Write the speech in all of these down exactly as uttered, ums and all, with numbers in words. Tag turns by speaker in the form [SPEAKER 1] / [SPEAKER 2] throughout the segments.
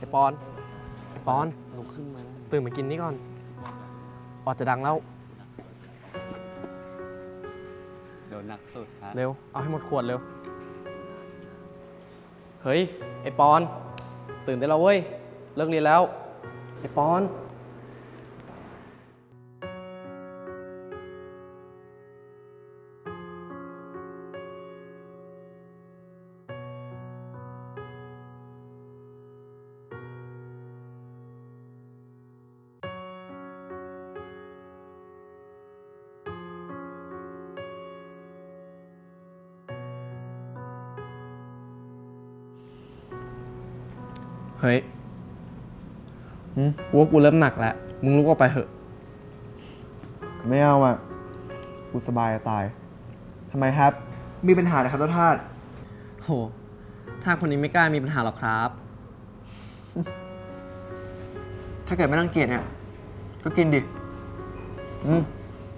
[SPEAKER 1] ปอนปอน
[SPEAKER 2] ลุกขึ้นมา
[SPEAKER 1] ตื่นมากินนี่ก่อนออดจะดังแล้ว
[SPEAKER 2] โดนหนักสุดครับ
[SPEAKER 1] เร็วเอาให้หมดขวดเร็วเฮ้ยไอปอนตื่นได้แล้วเว้ยเลิกเรียนแล้วไอปอนเฮ้ยกูว่ากูเริ่มหนักแล้วมึงลุกออกไปเถอะ
[SPEAKER 3] ไม่เอาอ่ะกูสบายจะตายทำไมครับมีปัญหาอะไรครับท่านทาส
[SPEAKER 1] โหถ้าคนนี้ไม่กล้ามีปัญหาหรอกครับ
[SPEAKER 3] ถ้าเกิดไม่รังเกียจเนี่ยก็กินดิอืม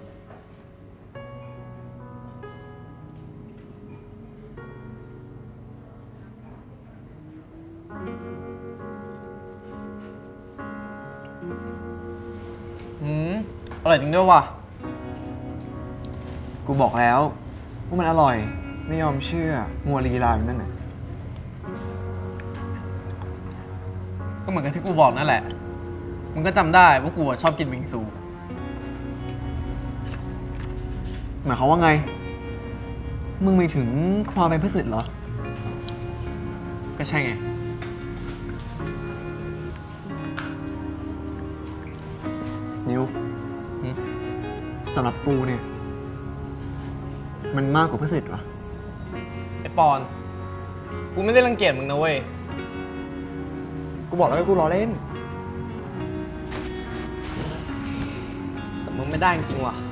[SPEAKER 1] อืมอร่อยจริงด้วยว่ะ
[SPEAKER 3] กูบอกแล้วว่ามันอร่อยไม่ยอมเชื่อมัวลีลาอยู่นั่นน่ะ
[SPEAKER 1] ก็เหมือนกับที่กูบอกนั่นแหละมึงก็จำได้ว่ากูชอบกินบิงซู
[SPEAKER 3] หมายความว่าไงมึงไม่ถึงความเป็นเพื่อนสนิทเหรอ
[SPEAKER 1] ก็ใช่ไง
[SPEAKER 3] นิวสำหรับกูเนี่ยมันมากกว่าเพื่อนสนิทวะ
[SPEAKER 1] ไอปอนกูไม่ได้รังเกียจมึงนะเว้ย
[SPEAKER 3] กูบอกแล้วว่ากูล้อเล่น
[SPEAKER 1] แต่มึงไม่ได้จริงๆว่ะ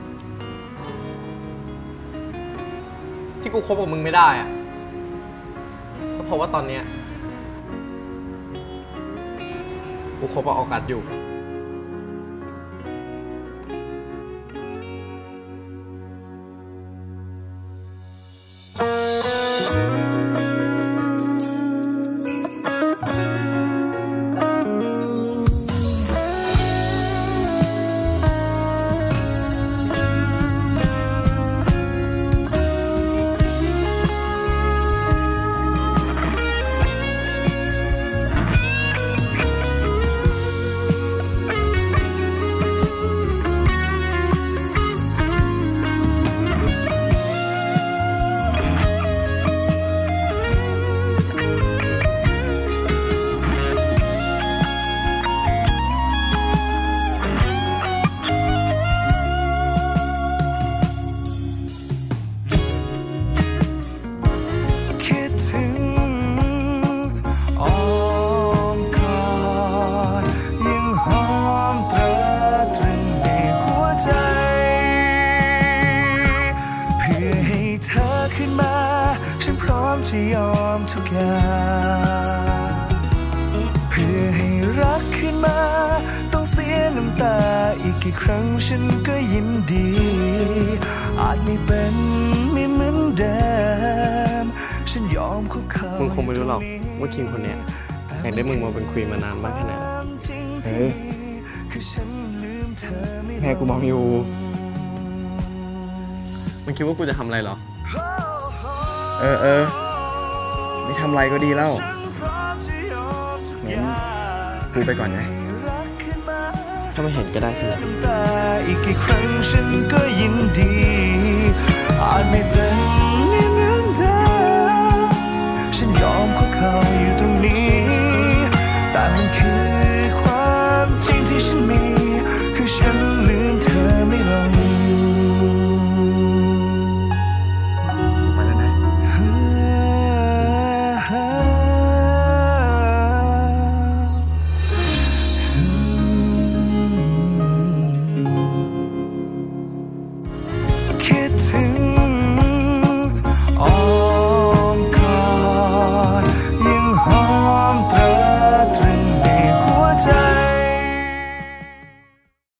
[SPEAKER 1] ที่กูคบกับมึงไม่ได้อะก็เพราะว่าตอนเนี้ยกูคบกับออกัสอยู่
[SPEAKER 4] จะยอมทุกอย่างเพื่อให้รักขึ้นมาต้องเสียน้ำตาอีกกี่ครั้งฉันก็ยินดีอาจไม่เป็นไม่เหมือนเดิมฉันยอมคุกเข่า
[SPEAKER 1] มึงคงไม่รู้หรอกว่าคิงคนเนี้ยอยากได้มึงมาเป็นควีนมานานมากแค่ไหน
[SPEAKER 3] เฮ้ยแม่กูมองอยู่
[SPEAKER 1] มึงคิดว่ากูจะทำอะไรหรอ
[SPEAKER 3] เออเออไม่ทำอะไรก็ดีแล้วงั้นกูไปก่อนนะ
[SPEAKER 1] ถ้าไม่เห็นก็ได้สิ
[SPEAKER 4] อีกกี่ครั้งฉันก็ยินดีอาจไม่เป็นไม่เหมือนเดิมฉันยอมคุกเข่าอยู่ตรงนี้